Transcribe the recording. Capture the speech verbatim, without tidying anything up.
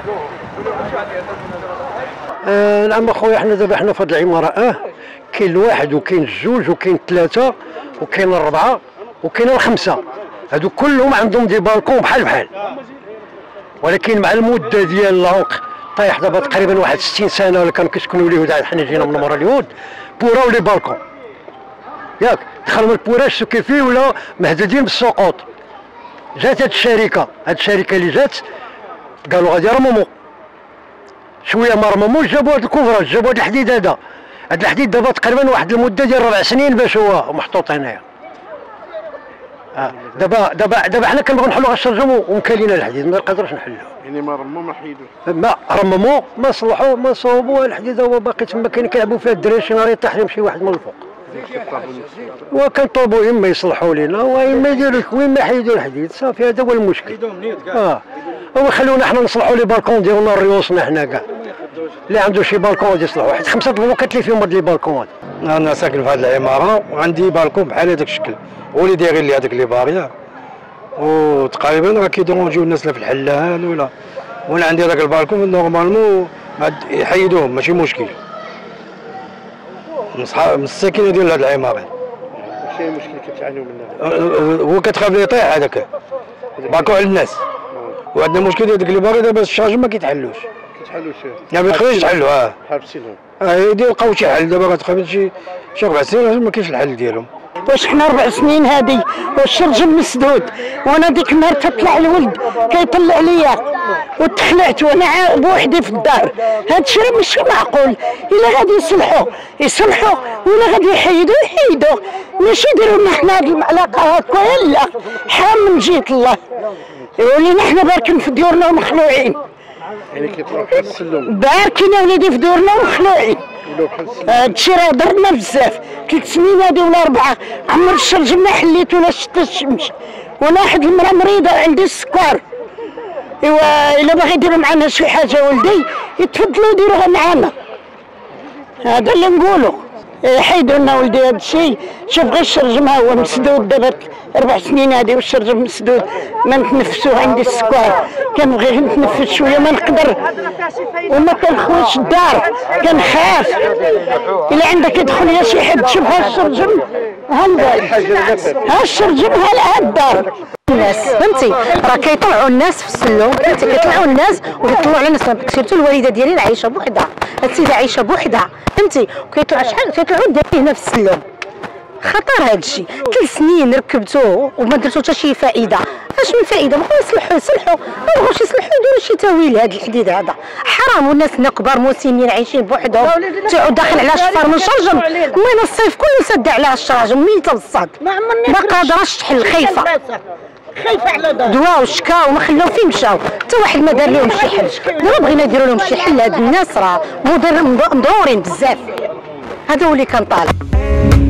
آه نعم اخويا، حنا دابا حنا في هذه العماره اه كاين الواحد وكاين الجوج وكاين الثلاثه وكاين الاربعه وكاين الخمسه، هادو كلهم عندهم دي بالكون بحال بحال، ولكن مع المده ديال العمق طايح دابا تقريبا واحد ستين سنه ولا كانوا كيسكنوا اليهود، حنا جينا من مورا اليهود بوراو لي بالكون ياك، دخلوا من البوراج سكي فيه ولا مهددين بالسقوط. جات هاد الشركه هاد الشركه اللي جات قالوا غادي يرمموا شويه، ما رمموش، جابوا هاد الكوفراج، جابوا هاد الحديد هذا، هاد الحديد دابا تقريبا واحد المده ديال ربع سنين باش هو محطوط هنايا. آه. دابا دابا دابا حنا كنبغيو نحلوا غير الشرجم ومكالينا الحديد، ما نقدروش نحلوه. يعني ما رمموا ما حيدوش؟ ما رمموا ما صلحوا ما صوبوا، الحديد هو باقي تما كاين كيلعبوا فيها الدراري، شي نهار يطيح لهم شي واحد من الفوق. وكنطلبوا اما يصلحوا لنا واما يديروا وين ما حيدوا الحديد، صافي هذا هو المشكل. اه هو خلونا حنا نصلحوا لي بالكون ديالنا ريوسنا حنا كاع، اللي عنده شي بالكون غادي يصلحوا، حيت خمسه البلوكات اللي فيهم هاد لي بالكون. انا ساكن في هذه العماره وعندي بالكون بحال هذاك الشكل، هو اللي دايرين لي هذاك لي باريا، وتقريبا راه كيديرونجيو الناس في الحلال ولا، وانا عندي هذاك البالكون نورمالمون يحيدوه ماشي مشكل. من الساكنه ديال هذه العماره واش هي المشكل كتعانيو منها؟ هو كتخاف يطيح هذاك بالكون على الناس، وعندنا مشكل ديال ديك لي باريا دابا الشارج ما كيتحلوش. كيتحلوش؟ لا ما يقدروش يتحلوا. اه حابسينهم. اه يديروا لقاو شي حل دابا تقريبا شي شي ربع سنين ما كاينش الحل ديالهم. واش حنا ربع سنين هادي والشرجم مسدود، وانا ديك النهار تطلع الولد كيطلع ليا وتخلعت وانا بوحدي في الدار. هاد الشيء راه ماشي معقول، الا غادي يصلحوا يصلحوا ولا غادي يحيدوا يحيدوا، ماشي يديروا لنا حنا هاد العلاقه هكا. لا حرام من جهه الله، ولينا حنا باركين في ديورنا ومخلوعين. يعني كيطلعوا بحال السلم؟ باركين وليدي في ديورنا ومخلوعين. هادشي راه ضرنا بزاف، ثلاث سنين هادي ولا اربعه عمر الشرجم ما حليت ولا شتا الشمس، وانا واحد المراه مريضه عندي السكر. ايوا الا باغي يديروا معنا شي حاجه ولدي يتفضلوا يديروها معنا، هذا اللي نقولوا. حيدوا لنا ولدي هذا الشيء. شوف غير الشرجم ها هو مسدود دابا اربع سنين هذه والشرجم مسدود، ما نتنفسوا، عندي السكر كنبغي نتنفس شويه ما نقدر، وما كنخرجش الدار كنخاف. الا عندك يدخل ليا شي حد شوف ها الشرجم ها البال ها الشرجم ها الدار. الناس فهمتي راه كيطلعوا الناس في السلم، فهمتي كيطلعوا الناس وكيطلعوا على الناس. سيرتو الوالده ديالي راه عايشه بوحدها، السيده عايشه بوحدها فهمتي، وكيطلعوا شحال كيطلعوا دايرين هنا في السلم. خطر هذا الشيء، ثلاث سنين ركبتوه وما درتو حتى شي فائده. اش من فائده؟ بغاو يصلحوا يصلحوا، ما بغاوش يصلحوا يديروا شي تاويل. هذا الحديد هذا حرام، والناس هنا كبار مسنين عايشين بوحدهم، تعود داخل على شفار من شرجم. المهم الصيف كله سد عليها الشراجم ميته بالصاد، ما قادراش تحل، خايفه خايفه على دار دواو وشكاو وما خلاو فين مشاو، حتى واحد ما دار لهم شي حل. دابا بغينا نديروا لهم شي حل، هاد الناس راه مضرورين بزاف. هذا هو اللي كان طالب.